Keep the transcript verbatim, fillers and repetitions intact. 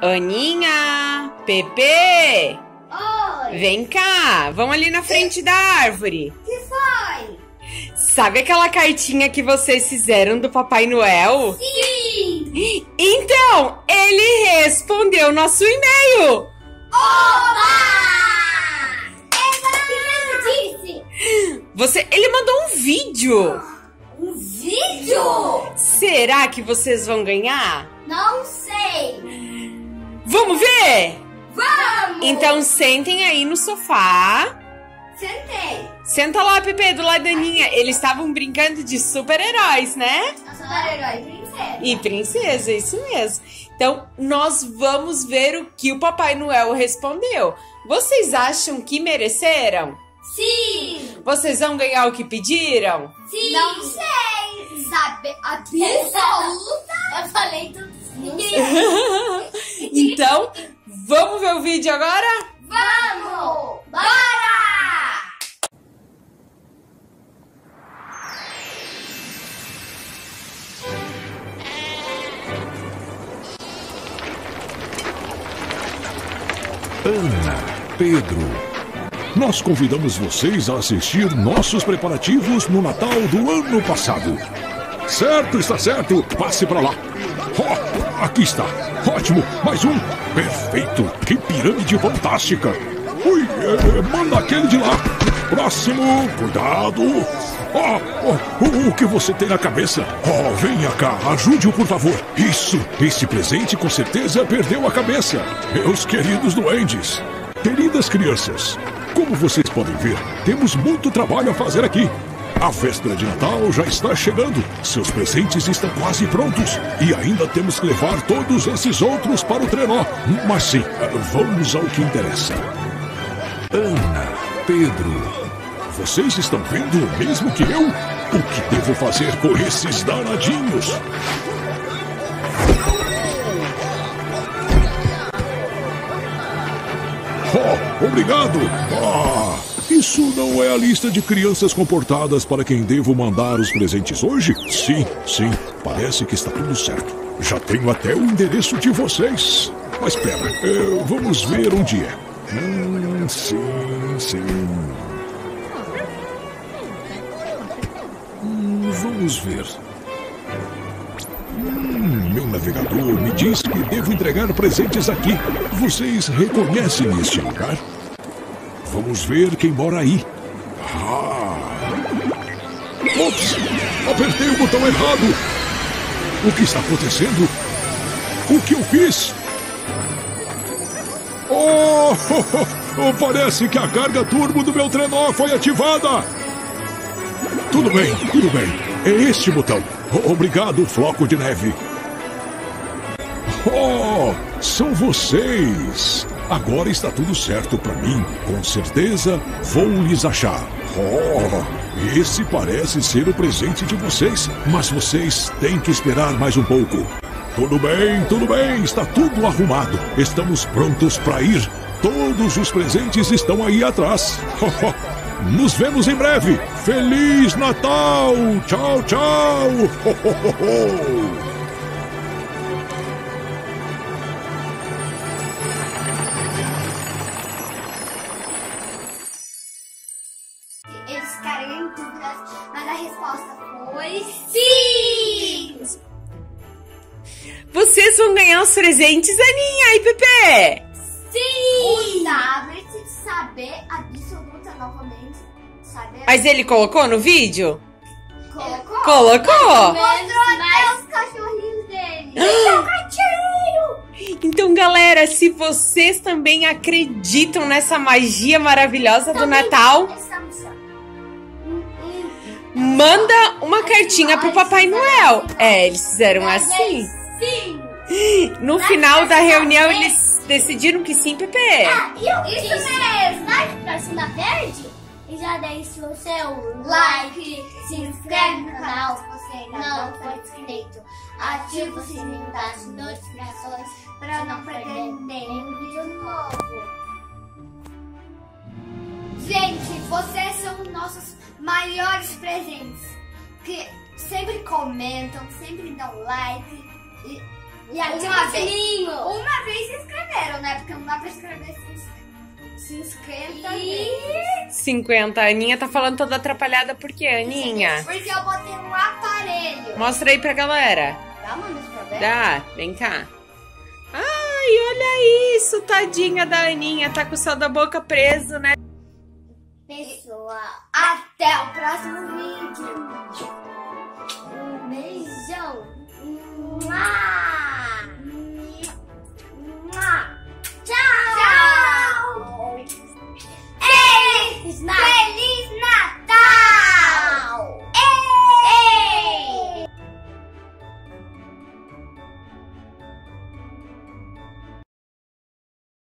Aninha, Pepe, Oi. Vem cá, vamos ali na frente da árvore. Que foi? Sabe aquela cartinha que vocês fizeram do Papai Noel? Sim! Então, ele respondeu nosso e-mail. Oba! Eva! O que ele disse? Você, ele mandou um vídeo. Um vídeo? Será que vocês vão ganhar? Não sei. Vamos ver? Vamos! Então sentem aí no sofá. Sentei. Senta lá, Pepe, do lado da Aninha. Eles estavam brincando de super-heróis, né? Super-herói princesa. E princesa, isso mesmo. Então, nós vamos ver o que o Papai Noel respondeu. Vocês acham que mereceram? Sim! Vocês vão ganhar o que pediram? Sim! Não sei! Sabe, absoluta! Eu falei tudo sim. Então, vamos ver o vídeo agora? Vamos! Bora! Ana, Pedro, nós convidamos vocês a assistir nossos preparativos no Natal do ano passado. Certo, está certo. Passe para lá. Oh, aqui está. Ótimo. Mais um. Perfeito. Que pirâmide fantástica. Ui, é, manda aquele de lá. Próximo. Cuidado. Oh, oh, o, o que você tem na cabeça? Oh, venha cá. Ajude-o, por favor. Isso. Esse presente com certeza perdeu a cabeça. Meus queridos duendes. Queridas crianças, como vocês podem ver, temos muito trabalho a fazer aqui. A véspera de Natal já está chegando. Seus presentes estão quase prontos. E ainda temos que levar todos esses outros para o trenó. Mas sim, vamos ao que interessa. Ana, Pedro, vocês estão vendo o mesmo que eu? O que devo fazer com esses danadinhos? Oh, obrigado! Ah, isso não é a lista de crianças comportadas para quem devo mandar os presentes hoje? Sim, sim, parece que está tudo certo. Já tenho até o endereço de vocês. Mas espera, é, vamos ver onde é. Hum, sim, sim. Hum, vamos ver. Hum, meu navegador me diz que devo entregar presentes aqui. Vocês reconhecem este lugar? Vamos ver quem mora aí. Ah! Ops! Apertei o botão errado! O que está acontecendo? O que eu fiz? Oh! Oh, parece que a carga turbo do meu trenó foi ativada! Tudo bem, tudo bem. É este botão. Obrigado, floco de neve. Oh, são vocês. Agora está tudo certo para mim. Com certeza vou lhes achar. Oh, esse parece ser o presente de vocês. Mas vocês têm que esperar mais um pouco. Tudo bem, tudo bem. Está tudo arrumado. Estamos prontos para ir. Todos os presentes estão aí atrás. Nos vemos em breve. Feliz Natal! Tchau, tchau! Ho, ho, ho, ho. Eles ficaram em dúvidas, mas a resposta foi sim! Vocês vão ganhar os presentes, Aninha e Pepe! Sim! O tablet, saber absoluta novamente. Saber Mas ele colocou no vídeo? colocou. Colocou! Mostrou até os cachorrinhos dele. Esse é o gatinho! Então, galera, se vocês também acreditam nessa magia maravilhosa do Natal, manda uma cartinha pro Papai Noel. É, eles fizeram assim. Sim! No final da reunião, eles decidiram que sim, Pepe. Ah, eu, isso mesmo! Like pra cima verde e já deixa o seu like, se inscreve no canal se você ainda não for inscrito. Ativa o sininho das notificações para não perder nenhum vídeo novo. Gente, vocês são os nossos maiores presentes, que sempre comentam, sempre dão like e, e ativam o sininho. Uma vez vocês É porque não dá pra escrever cinquenta vezes. cinquenta. A Aninha tá falando toda atrapalhada por quê, Aninha? Porque eu botei um aparelho. Mostra aí pra galera. Dá, mano, pra ver? Dá, vem cá. Ai, olha isso, tadinha da Aninha. Tá com o céu da boca preso, né? Pessoal, até o próximo vídeo. Um beijão. Mua. Mua. Tchau. Tchau. Ei, Sniper.